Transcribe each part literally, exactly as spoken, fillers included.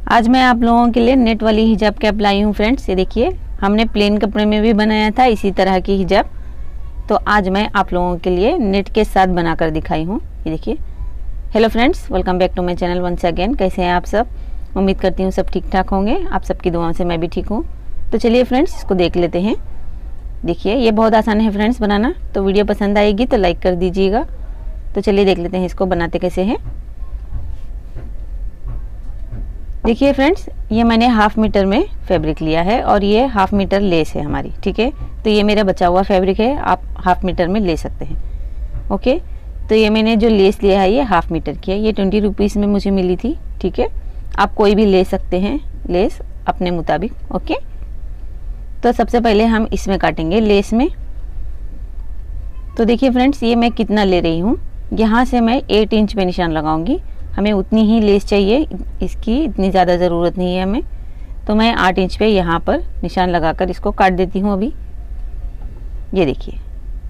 आज मैं आप लोगों के लिए नेट वाली हिजाब कैप लाई हूँ फ्रेंड्स। ये देखिए, हमने प्लेन कपड़े में भी बनाया था इसी तरह की हिजाब, तो आज मैं आप लोगों के लिए नेट के साथ बनाकर दिखाई हूँ। ये देखिए। Hello friends, welcome back to my channel once again. कैसे हैं आप सब? उम्मीद करती हूँ सब ठीक ठाक होंगे। आप सबकी दुआओं से मैं भी ठीक हूँ। तो चलिए फ्रेंड्स, इसको देख लेते हैं। देखिए, ये बहुत आसान है फ्रेंड्स बनाना, तो वीडियो पसंद आएगी तो लाइक कर दीजिएगा। तो चलिए देख लेते हैं इसको बनाते कैसे हैं। देखिए फ्रेंड्स, ये मैंने हाफ मीटर में फैब्रिक लिया है और ये हाफ मीटर लेस है हमारी, ठीक है। तो ये मेरा बचा हुआ फैब्रिक है, आप हाफ मीटर में ले सकते हैं। ओके, तो ये मैंने जो लेस लिया है ये हाफ मीटर की है। ये ट्वेंटी रुपीज़ में मुझे मिली थी, ठीक है। आप कोई भी ले सकते हैं लेस अपने मुताबिक। ओके, तो सबसे पहले हम इसमें काटेंगे लेस में। तो देखिए फ्रेंड्स, ये मैं कितना ले रही हूँ, यहाँ से मैं एट इंच पे निशान लगाऊंगी। हमें उतनी ही लेस चाहिए, इसकी इतनी ज़्यादा ज़रूरत नहीं है हमें। तो मैं आठ इंच पे यहाँ पर निशान लगाकर इसको काट देती हूँ अभी। ये देखिए,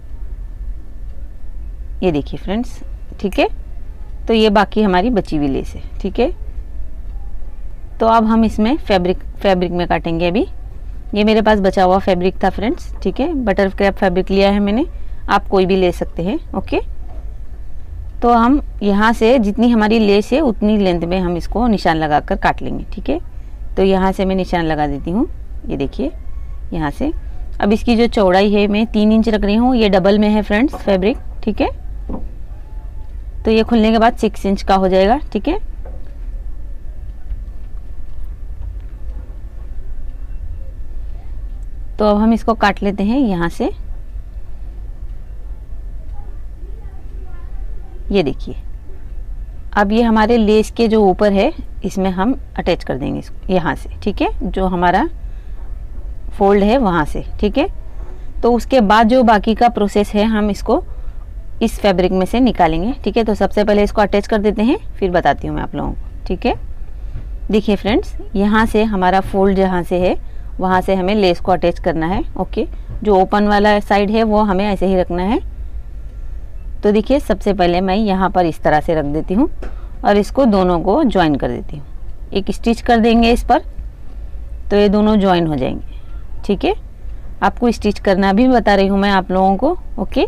ये देखिए फ्रेंड्स, ठीक है। तो ये बाकी हमारी बची हुई लेस है, ठीक है। तो अब हम इसमें फैब्रिक फैब्रिक में काटेंगे अभी। ये मेरे पास बचा हुआ फैब्रिक था फ्रेंड्स, ठीक है। बटर क्रैप फैब्रिक लिया है मैंने, आप कोई भी ले सकते हैं। ओके, तो हम यहाँ से जितनी हमारी लेस है उतनी लेंथ में हम इसको निशान लगाकर काट लेंगे, ठीक है। तो यहाँ से मैं निशान लगा देती हूँ। ये देखिए, यहाँ से अब इसकी जो चौड़ाई है मैं तीन इंच रख रही हूँ। ये डबल में है फ्रेंड्स फैब्रिक, ठीक है। तो ये खुलने के बाद सिक्स इंच का हो जाएगा, ठीक है। तो अब हम इसको काट लेते हैं यहाँ से। ये देखिए, अब ये हमारे लेस के जो ऊपर है इसमें हम अटैच कर देंगे इसको यहाँ से, ठीक है। जो हमारा फोल्ड है वहाँ से, ठीक है। तो उसके बाद जो बाकी का प्रोसेस है हम इसको इस फैब्रिक में से निकालेंगे, ठीक है। तो सबसे पहले इसको अटैच कर देते हैं, फिर बताती हूँ मैं आप लोगों को, ठीक है। देखिए फ्रेंड्स, यहाँ से हमारा फोल्ड जहाँ से है वहाँ से हमें लेस को अटैच करना है। ओके, जो ओपन वाला साइड है वो हमें ऐसे ही रखना है। तो देखिए, सबसे पहले मैं यहाँ पर इस तरह से रख देती हूँ और इसको दोनों को ज्वाइन कर देती हूँ। एक स्टिच कर देंगे इस पर, तो ये दोनों ज्वाइन हो जाएंगे, ठीक है। आपको स्टिच करना भी बता रही हूँ मैं आप लोगों को। ओके,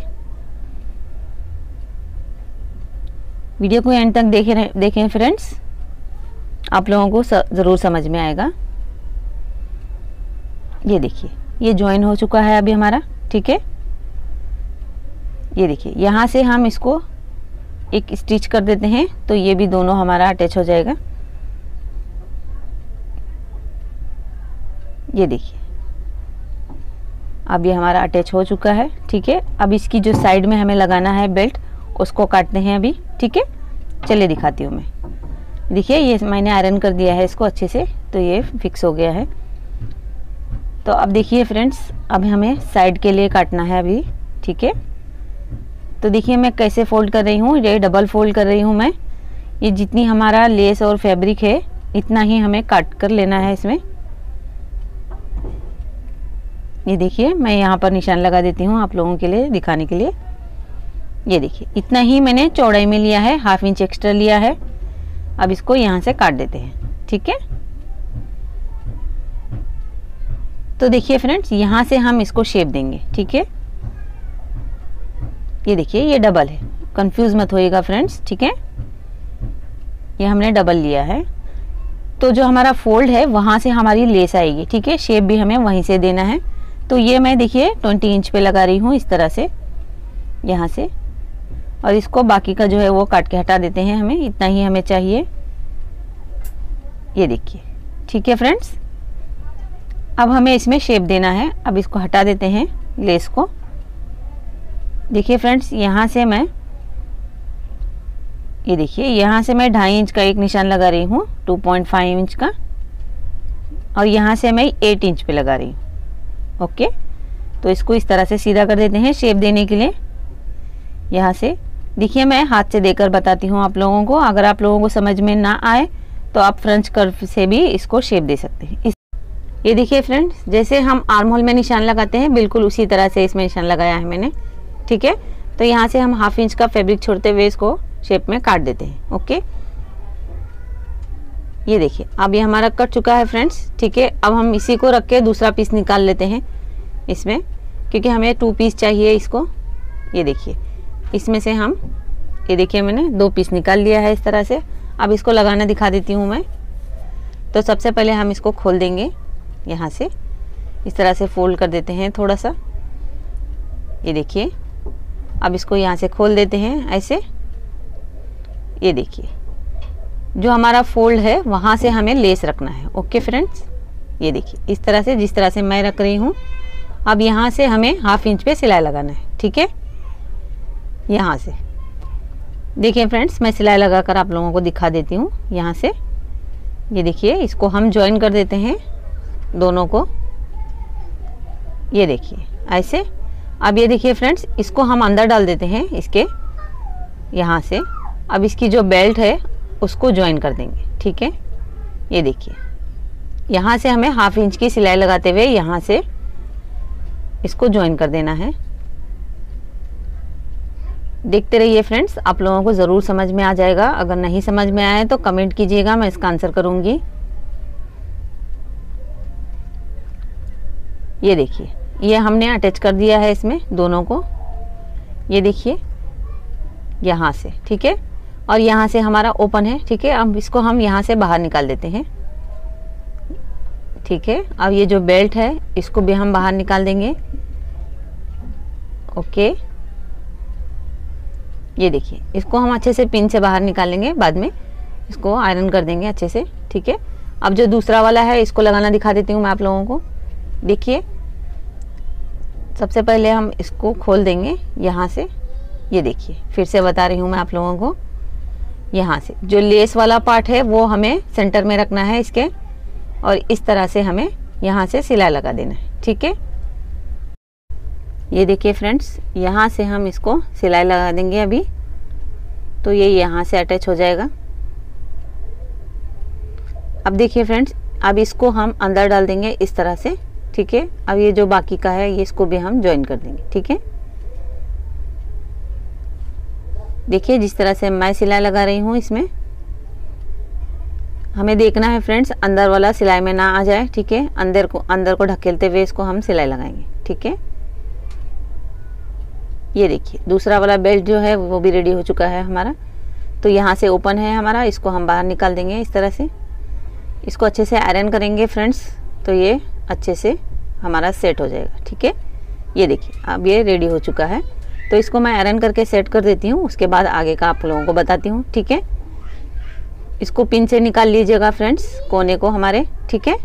वीडियो को एंड तक देखें देखें फ्रेंड्स, आप लोगों को ज़रूर समझ में आएगा। ये देखिए, ये ज्वाइन हो चुका है अभी हमारा, ठीक है। ये देखिए, यहाँ से हम इसको एक स्टिच कर देते हैं, तो ये भी दोनों हमारा अटैच हो जाएगा। ये देखिए, अब ये हमारा अटैच हो चुका है, ठीक है। अब इसकी जो साइड में हमें लगाना है बेल्ट, उसको काटते हैं अभी, ठीक है। चलिए दिखाती हूँ मैं। देखिए, ये मैंने आयरन कर दिया है इसको अच्छे से, तो ये फिक्स हो गया है। तो अब देखिए फ्रेंड्स, अब हमें साइड के लिए काटना है अभी, ठीक है। तो देखिए मैं कैसे फोल्ड कर रही हूँ, ये डबल फोल्ड कर रही हूँ मैं। ये जितनी हमारा लेस और फैब्रिक है इतना ही हमें काट कर लेना है इसमें। ये देखिए, मैं यहाँ पर निशान लगा देती हूँ आप लोगों के लिए दिखाने के लिए। ये देखिए, इतना ही मैंने चौड़ाई में लिया है, हाफ इंच एक्स्ट्रा लिया है। अब इसको यहाँ से काट देते हैं, ठीक है। तो देखिए फ्रेंड्स, यहाँ से हम इसको शेप देंगे, ठीक है। ये देखिए, ये डबल है, कंफ्यूज मत होइएगा फ्रेंड्स, ठीक है। ये हमने डबल लिया है, तो जो हमारा फोल्ड है वहाँ से हमारी लेस आएगी, ठीक है। शेप भी हमें वहीं से देना है। तो ये मैं देखिए ट्वेंटी इंच पे लगा रही हूँ इस तरह से यहाँ से, और इसको बाकी का जो है वो काट के हटा देते हैं। हमें इतना ही हमें चाहिए। ये देखिए, ठीक है फ्रेंड्स। अब हमें इसमें शेप देना है। अब इसको हटा देते हैं लेस को। देखिए फ्रेंड्स, यहाँ से मैं ये देखिए यहाँ से मैं ढाई इंच का एक निशान लगा रही हूँ, टू पॉइंट फाइव इंच का, और यहाँ से मैं एट इंच पे लगा रही हूँ। ओके, तो इसको इस तरह से सीधा कर देते हैं शेप देने के लिए। यहाँ से देखिए, मैं हाथ से देकर बताती हूँ आप लोगों को। अगर आप लोगों को समझ में ना आए तो आप फ्रेंच कर्व से भी इसको शेप दे सकते हैं। इस ये देखिए फ्रेंड्स, जैसे हम आर्म होल में निशान लगाते हैं बिल्कुल उसी तरह से इसमें निशान लगाया है मैंने, ठीक है। तो यहाँ से हम हाफ इंच का फैब्रिक छोड़ते हुए इसको शेप में काट देते हैं। ओके, ये देखिए अब ये हमारा कट चुका है फ्रेंड्स, ठीक है। अब हम इसी को रख के दूसरा पीस निकाल लेते हैं इसमें, क्योंकि हमें टू पीस चाहिए इसको। ये देखिए इसमें से हम, ये देखिए मैंने दो पीस निकाल लिया है इस तरह से। अब इसको लगाना दिखा देती हूँ मैं। तो सबसे पहले हम इसको खोल देंगे, यहाँ से इस तरह से फोल्ड कर देते हैं थोड़ा सा। ये देखिए अब इसको यहाँ से खोल देते हैं ऐसे। ये देखिए जो हमारा फोल्ड है वहाँ से हमें लेस रखना है। ओके फ्रेंड्स, ये देखिए इस तरह से, जिस तरह से मैं रख रही हूँ। अब यहाँ से हमें हाफ इंच पे सिलाई लगाना है, ठीक है। यहाँ से देखिए फ्रेंड्स, मैं सिलाई लगाकर आप लोगों को दिखा देती हूँ यहाँ से। ये देखिए इसको हम जॉइन कर देते हैं दोनों को। ये देखिए ऐसे। अब ये देखिए फ्रेंड्स, इसको हम अंदर डाल देते हैं इसके यहाँ से। अब इसकी जो बेल्ट है उसको जॉइन कर देंगे, ठीक है। ये देखिए यहाँ से हमें हाफ इंच की सिलाई लगाते हुए यहाँ से इसको जॉइन कर देना है। देखते रहिए फ्रेंड्स, आप लोगों को ज़रूर समझ में आ जाएगा। अगर नहीं समझ में आए तो कमेंट कीजिएगा, मैं इसका आंसर करूँगी। ये देखिए ये हमने अटैच कर दिया है इसमें दोनों को। ये देखिए यहाँ से, ठीक है। और यहाँ से हमारा ओपन है, ठीक है। अब इसको हम यहाँ से बाहर निकाल देते हैं, ठीक है। अब ये जो बेल्ट है इसको भी हम बाहर निकाल देंगे। ओके, ये देखिए इसको हम अच्छे से पिन से बाहर निकालेंगे, बाद में इसको आयरन कर देंगे अच्छे से, ठीक है। अब जो दूसरा वाला है इसको लगाना दिखा देती हूँ मैं आप लोगों को। देखिए सबसे पहले हम इसको खोल देंगे यहाँ से। ये देखिए फिर से बता रही हूँ मैं आप लोगों को, यहाँ से जो लेस वाला पार्ट है वो हमें सेंटर में रखना है इसके, और इस तरह से हमें यहाँ से सिलाई लगा देना है, ठीक है। ये देखिए फ्रेंड्स, यहाँ से हम इसको सिलाई लगा देंगे अभी, तो ये यहाँ से अटैच हो जाएगा। अब देखिए फ्रेंड्स, अब इसको हम अंदर डाल देंगे इस तरह से, ठीक है। अब ये जो बाकी का है ये इसको भी हम ज्वाइन कर देंगे, ठीक है। देखिए जिस तरह से मैं सिलाई लगा रही हूँ इसमें, हमें देखना है फ्रेंड्स अंदर वाला सिलाई में ना आ जाए, ठीक है। अंदर को अंदर को ढकेलते हुए इसको हम सिलाई लगाएंगे, ठीक है। ये देखिए दूसरा वाला बेल्ट जो है वो भी रेडी हो चुका है हमारा। तो यहाँ से ओपन है हमारा, इसको हम बाहर निकाल देंगे इस तरह से। इसको अच्छे से आयरन करेंगे फ्रेंड्स, तो ये अच्छे से हमारा सेट हो जाएगा, ठीक है। ये देखिए अब ये रेडी हो चुका है, तो इसको मैं आयरन करके सेट कर देती हूँ, उसके बाद आगे का आप लोगों को बताती हूँ, ठीक है। इसको पिन से निकाल लीजिएगा फ्रेंड्स कोने को हमारे, ठीक है।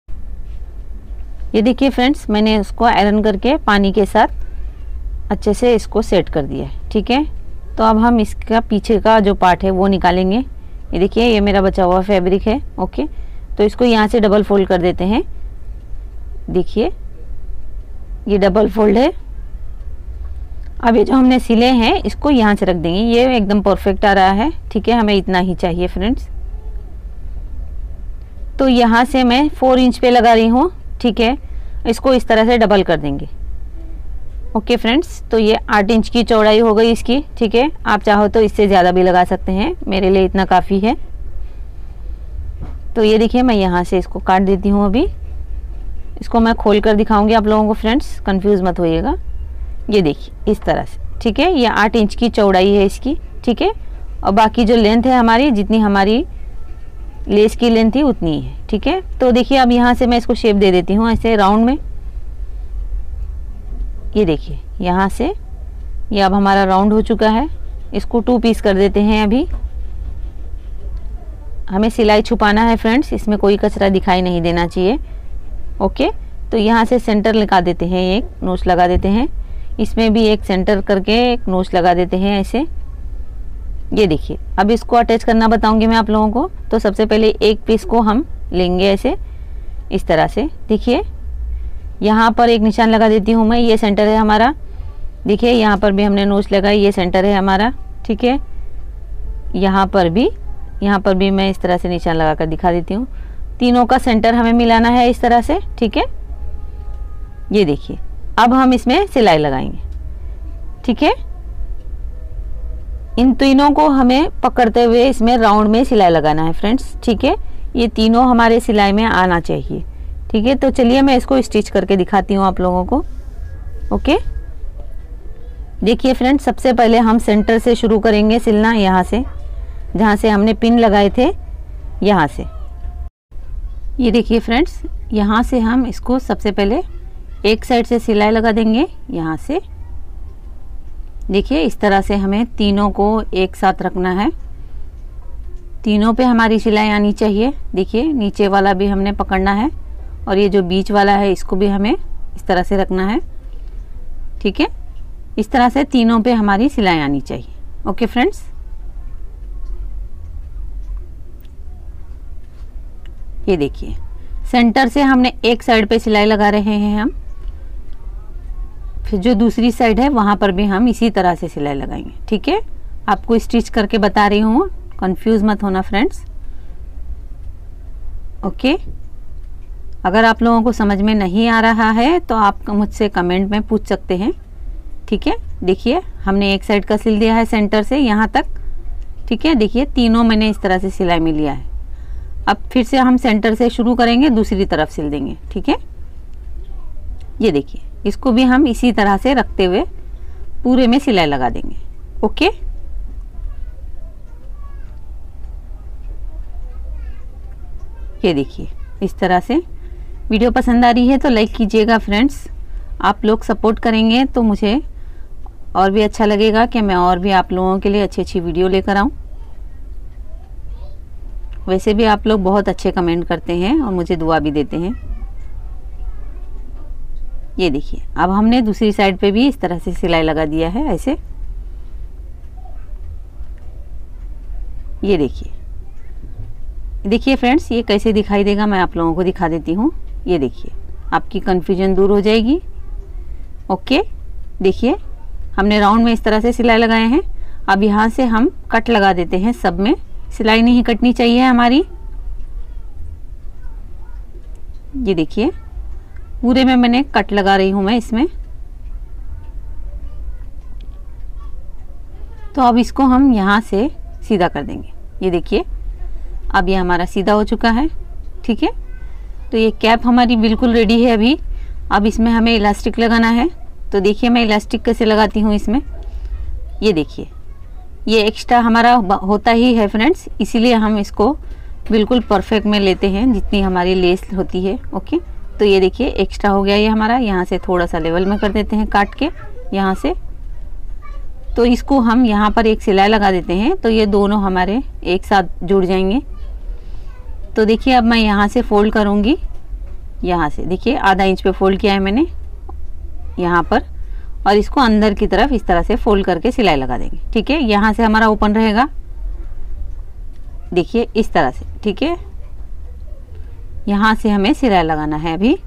ये देखिए फ्रेंड्स, मैंने उसको आयरन करके पानी के साथ अच्छे से इसको सेट कर दिया है, ठीक है। तो अब हम इसका पीछे का जो पार्ट है वो निकालेंगे। ये देखिए ये मेरा बचा हुआ फैब्रिक है, ओके। तो इसको यहाँ से डबल फोल्ड कर देते हैं। देखिए ये डबल फोल्ड है। अब ये जो हमने सिले हैं इसको यहाँ से रख देंगे, ये एकदम परफेक्ट आ रहा है, ठीक है। हमें इतना ही चाहिए फ्रेंड्स। तो यहाँ से मैं फोर इंच पे लगा रही हूँ, ठीक है। इसको इस तरह से डबल कर देंगे, ओके फ्रेंड्स। तो ये आठ इंच की चौड़ाई हो गई इसकी, ठीक है। आप चाहो तो इससे ज़्यादा भी लगा सकते हैं, मेरे लिए इतना काफ़ी है। तो ये देखिए मैं यहाँ से इसको काट देती हूँ। अभी इसको मैं खोल कर दिखाऊंगी आप लोगों को फ्रेंड्स, कंफ्यूज मत होइएगा। ये देखिए इस तरह से, ठीक है। ये आठ इंच की चौड़ाई है इसकी, ठीक है। और बाकी जो लेंथ है हमारी, जितनी हमारी लेस की लेंथ थी उतनी है, ठीक है। तो देखिए अब यहाँ से मैं इसको शेप दे देती हूँ ऐसे राउंड में। ये देखिए यहाँ से ये अब हमारा राउंड हो चुका है। इसको टू पीस कर देते हैं। अभी हमें सिलाई छुपाना है फ्रेंड्स, इसमें कोई कचरा दिखाई नहीं देना चाहिए, ओके। तो यहाँ से सेंटर लगा देते हैं, एक नोच लगा देते हैं। इसमें भी एक सेंटर करके एक नोच लगा देते हैं ऐसे। ये देखिए अब इसको अटैच करना बताऊंगी मैं आप लोगों को। तो सबसे पहले एक पीस को हम लेंगे ऐसे इस तरह से। देखिए यहाँ पर एक निशान लगा देती हूँ मैं, ये सेंटर है हमारा। देखिए यहाँ पर भी हमने नोच लगाई, ये सेंटर है हमारा, ठीक है। यहाँ पर भी यहाँ पर भी मैं इस तरह से निशान लगा कर दिखा देती हूँ। तीनों का सेंटर हमें मिलाना है इस तरह से, ठीक है। ये देखिए अब हम इसमें सिलाई लगाएंगे, ठीक है। इन तीनों को हमें पकड़ते हुए इसमें राउंड में सिलाई लगाना है फ्रेंड्स, ठीक है। ये तीनों हमारे सिलाई में आना चाहिए। ठीक है, तो चलिए मैं इसको स्टिच करके दिखाती हूँ आप लोगों को। ओके, देखिए फ्रेंड्स, सबसे पहले हम सेंटर से शुरू करेंगे सिलना, यहाँ से जहाँ से हमने पिन लगाए थे, यहाँ से। ये देखिए फ्रेंड्स, यहाँ से हम इसको सबसे पहले एक साइड से सिलाई लगा देंगे, यहाँ से। देखिए इस तरह से हमें तीनों को एक साथ रखना है, तीनों पे हमारी सिलाई आनी चाहिए। देखिए नीचे वाला भी हमने पकड़ना है और ये जो बीच वाला है इसको भी हमें इस तरह से रखना है। ठीक है, इस तरह से तीनों पे हमारी सिलाई आनी चाहिए। ओके फ्रेंड्स, ये देखिए सेंटर से हमने एक साइड पे सिलाई लगा रहे हैं हम, फिर जो दूसरी साइड है वहां पर भी हम इसी तरह से सिलाई लगाएंगे। ठीक है, आपको स्टिच करके बता रही हूँ, कंफ्यूज मत होना फ्रेंड्स। ओके, अगर आप लोगों को समझ में नहीं आ रहा है तो आप मुझसे कमेंट में पूछ सकते हैं। ठीक है, देखिए हमने एक साइड का सिल दिया है सेंटर से यहाँ तक। ठीक है, देखिए तीनों मैंने इस तरह से सिलाई में लिया है। अब फिर से हम सेंटर से शुरू करेंगे, दूसरी तरफ सिल देंगे। ठीक है, ये देखिए इसको भी हम इसी तरह से रखते हुए पूरे में सिलाई लगा देंगे। ओके, ये देखिए इस तरह से। वीडियो पसंद आ रही है तो लाइक कीजिएगा फ्रेंड्स, आप लोग सपोर्ट करेंगे तो मुझे और भी अच्छा लगेगा कि मैं और भी आप लोगों के लिए अच्छी अच्छी वीडियो लेकर आऊं। वैसे भी आप लोग बहुत अच्छे कमेंट करते हैं और मुझे दुआ भी देते हैं। ये देखिए अब हमने दूसरी साइड पे भी इस तरह से सिलाई लगा दिया है, ऐसे। ये देखिए, देखिए फ्रेंड्स ये कैसे दिखाई देगा मैं आप लोगों को दिखा देती हूँ। ये देखिए आपकी कंफ्यूजन दूर हो जाएगी। ओके, देखिए हमने राउंड में इस तरह से सिलाई लगाए हैं। अब यहाँ से हम कट लगा देते हैं, सब में सिलाई नहीं कटनी चाहिए हमारी। ये देखिए पूरे में मैंने कट लगा रही हूं मैं इसमें। तो अब इसको हम यहाँ से सीधा कर देंगे। ये देखिए अब ये हमारा सीधा हो चुका है। ठीक है, तो ये कैप हमारी बिल्कुल रेडी है अभी। अब इसमें हमें इलास्टिक लगाना है। तो देखिए मैं इलास्टिक कैसे लगाती हूँ इसमें। ये देखिए ये एक्स्ट्रा हमारा होता ही है फ्रेंड्स, इसीलिए हम इसको बिल्कुल परफेक्ट में लेते हैं जितनी हमारी लेस होती है। ओके, तो ये देखिए एक्स्ट्रा हो गया ये हमारा, यहाँ से थोड़ा सा लेवल में कर देते हैं काट के यहाँ से। तो इसको हम यहाँ पर एक सिलाई लगा देते हैं, तो ये दोनों हमारे एक साथ जुड़ जाएंगे। तो देखिए अब मैं यहाँ से फोल्ड करूँगी, यहाँ से देखिए आधा इंच पे फोल्ड किया है मैंने यहाँ पर, और इसको अंदर की तरफ इस तरह से फोल्ड करके सिलाई लगा देंगे। ठीक है, यहाँ से हमारा ओपन रहेगा, देखिए इस तरह से। ठीक है, यहाँ से हमें सिलाई लगाना है अभी,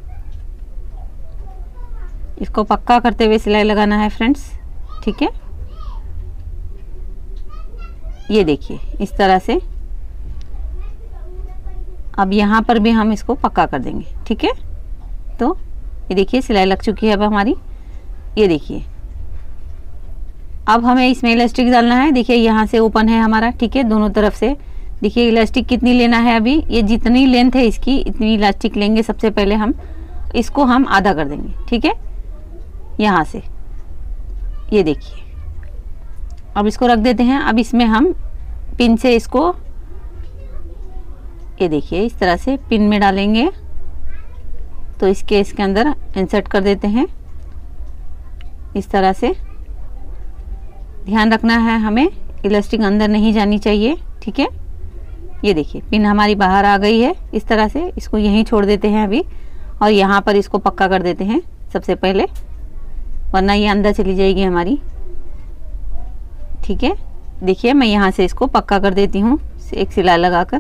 इसको पक्का करते हुए सिलाई लगाना है फ्रेंड्स। ठीक है, ये देखिए इस तरह से। अब यहाँ पर भी हम इसको पक्का कर देंगे। ठीक है, तो ये देखिए सिलाई लग चुकी है अब हमारी। ये देखिए अब हमें इसमें इलास्टिक डालना है। देखिए यहाँ से ओपन है हमारा। ठीक है, दोनों तरफ से देखिए इलास्टिक कितनी लेना है अभी, ये जितनी लेंथ है इसकी इतनी इलास्टिक लेंगे। सबसे पहले हम इसको हम आधा कर देंगे। ठीक है, यहाँ से ये देखिए अब इसको रख देते हैं। अब इसमें हम पिन से इसको ये देखिए इस तरह से पिन में डालेंगे, तो इसके इसके अंदर इंसर्ट कर देते हैं इस तरह से। ध्यान रखना है हमें इलास्टिक अंदर नहीं जानी चाहिए। ठीक है, ये देखिए पिन हमारी बाहर आ गई है इस तरह से। इसको यहीं छोड़ देते हैं अभी और यहाँ पर इसको पक्का कर देते हैं सबसे पहले, वरना ये अंदर चली जाएगी हमारी। ठीक है, देखिए मैं यहाँ से इसको पक्का कर देती हूँ एक सिलाई लगाकर।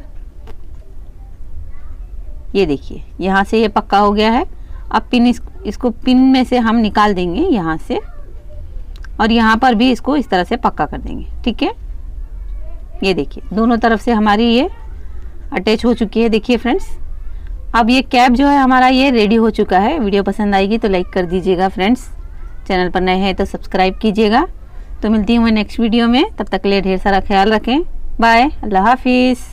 ये देखिए यहाँ से ये पक्का हो गया है। अब पिन इस, इसको पिन में से हम निकाल देंगे यहाँ से, और यहाँ पर भी इसको इस तरह से पक्का कर देंगे। ठीक है, ये देखिए दोनों तरफ से हमारी ये अटैच हो चुकी है। देखिए फ्रेंड्स अब ये कैप जो है हमारा ये रेडी हो चुका है। वीडियो पसंद आएगी तो लाइक कर दीजिएगा फ्रेंड्स, चैनल पर नए हैं तो सब्सक्राइब कीजिएगा। तो मिलती हूँ मैं नेक्स्ट वीडियो में, तब तक के लिए ढेर सारा ख्याल रखें। बाय, अल्लाह हाफिज़।